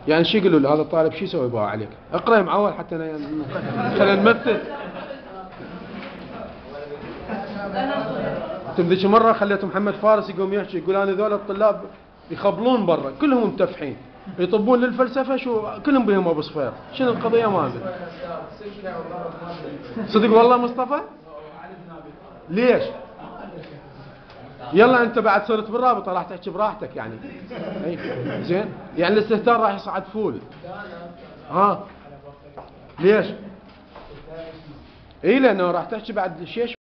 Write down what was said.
يعني شو يقولوا له هذا الطالب شو يسوي بها عليك؟ اقرا يا معول حتى خلينا نمثل. انتم ذيك مره خليتوا محمد فارس يقوم يحكي يقول انا ذول الطلاب يخبلون برا كلهم متفحين يطبون للفلسفه شو كلهم بهم ابو صفير، شنو القضيه ما ادري. صدق والله مصطفى؟ ليش؟ يلا انت بعد صرت بالرابطه راح تحكي براحتك يعني. اي زين يعني الاستهتار راح يصعد فول. ها ليش؟ اي لانه راح تحكي بعد شيء